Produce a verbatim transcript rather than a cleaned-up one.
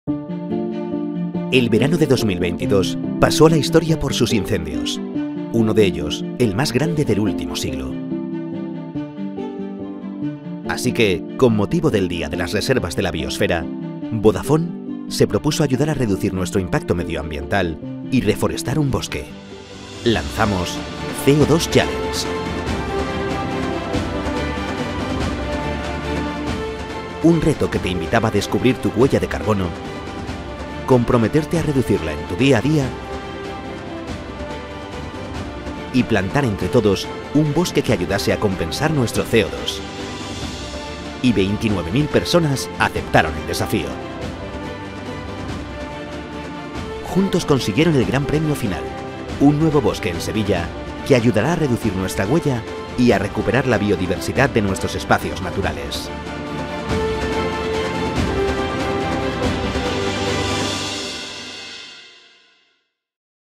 El verano de dos mil veintidós pasó a la historia por sus incendios. Uno de ellos, el más grande del último siglo. Así que, con motivo del Día de las Reservas de la Biosfera, Vodafone se propuso ayudar a reducir nuestro impacto medioambiental y reforestar un bosque. Lanzamos C O dos Challenge. Un reto que te invitaba a descubrir tu huella de carbono, comprometerte a reducirla en tu día a día y plantar entre todos un bosque que ayudase a compensar nuestro C O dos. Y veintinueve mil personas aceptaron el desafío. Juntos consiguieron el gran premio final, un nuevo bosque en Sevilla que ayudará a reducir nuestra huella y a recuperar la biodiversidad de nuestros espacios naturales.